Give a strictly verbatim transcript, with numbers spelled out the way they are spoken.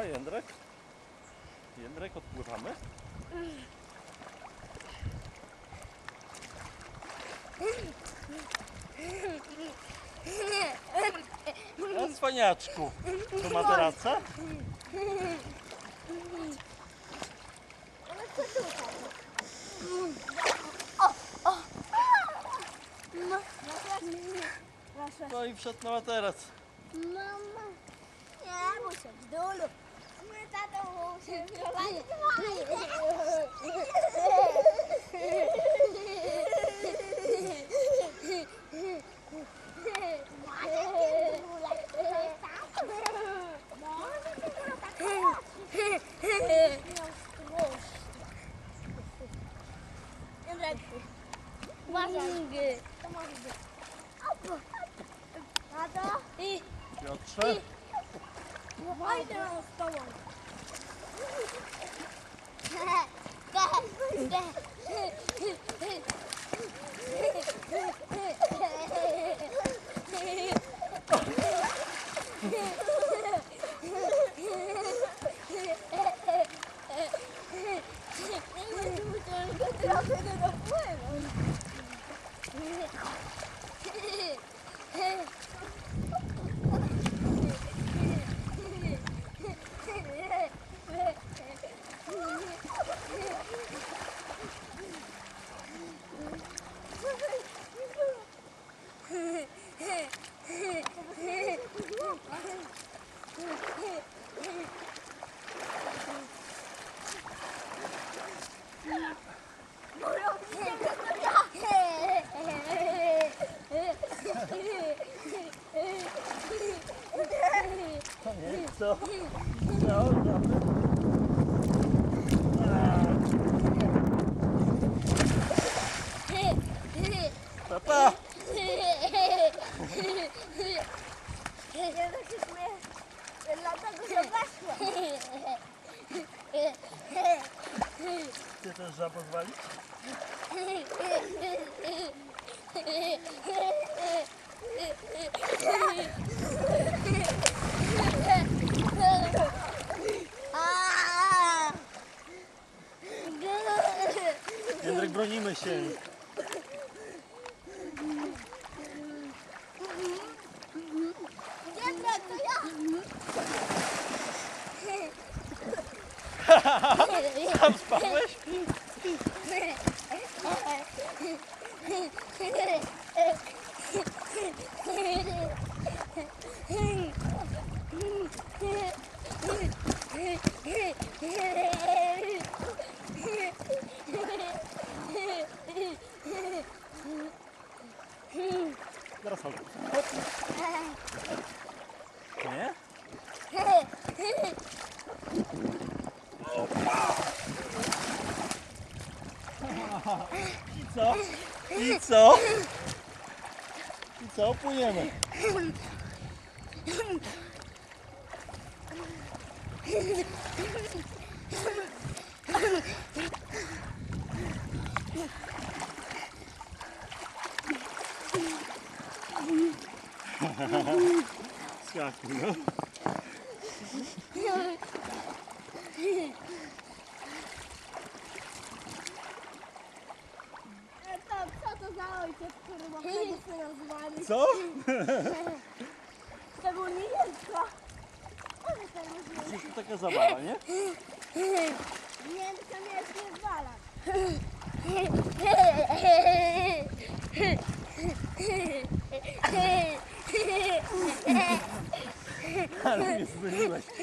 Jędrek? Jędrek, odpływamy? A cwaniaczku, to materaca? No i wszedł na materac. Mama, nie, muszę w dół. My tatą musimy prowadzić. Uważaj. To może być. Tato. I. Piotrze? Wojdę z tobą. Co? No, dobra. Papa! Ja tak się śmieję, dlatego że weszła. Chcesz też żabę zwalić? Jędrek, bronimy się. Jędrek, to ja! Sam spadłeś? Zaraz chodź. Nie? I co? I co? I co? Płyniemy. Skakuj, no. Co to za ojciec, który ma tego syna zwalić? Co? Szczególnie Jędrka. On tego zwali. Jest to taka zabawa, nie? Jędrka mnie nie zwala. Ale mnie zmyliłeś.